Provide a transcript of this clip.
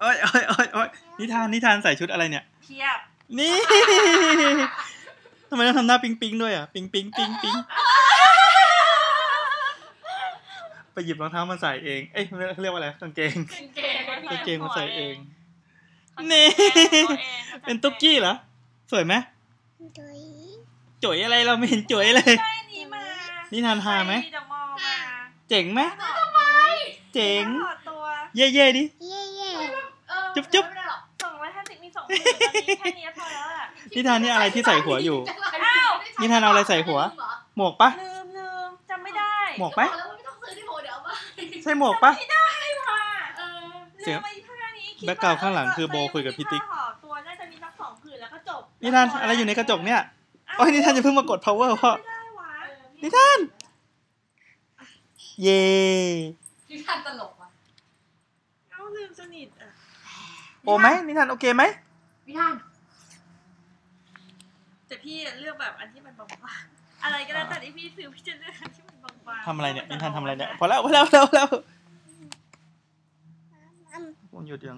อ้ยโอ้ยโอ้ยโอ้ยนิทานใส่ชุดอะไรเนี่ยเทียบนี่ทำไมต้องทำหน้าปิ๊งปิ๊งด้วยอ่ะปิ๊งปิ๊งปิ๊งปิ๊งไปหยิบรองเท้ามาใส่เองเอ้ยเรียกว่าอะไรกางเกงมาใส่เองนี่เป็นตุ๊กกี้เหรอสวยไหมจุ๋ยอะไรเราไม่เห็นจุ๋ยเลยนี่ทานฮาไหมเจ๋งไหมเจ๋งเย่เย่ดิจุ๊บจุ๊บ 250มี2 0,000ตอนนี้แค่นี้พอแล้วอ่ะนิทานนี่อะไรที่ใส่หัวอยู่นิทานเอาอะไรใส่หัวหมวกปะลืมจำไม่ได้หมวกไหมใช่หมวกปะไม่ได้ว่ะเสียงแบ็คกราวด์ข้างหลังคือโบคุยกับพี่ติ๊กตัวน่าจะมีสัก2 ผืนแล้วก็จบนิทานอะไรอยู่ในกระจกเนี่ยโอ้ยนิทานจะเพิ่งมากด power พ่อนิทานเย่นิทานตลกว่ะเอาลืมสนิทอ่ะโอไหมนิทานโอเคไหมนิทานแต่พี่เลือกแบบอันที่มันบางๆอะไรก็แล้วแต่ที่พี่ซื้อพี่จะเลือกอันที่มันบางๆทำอะไรเนี่ยนิทานทำอะไรเนี่ยพอแล้วผมหยุดยัง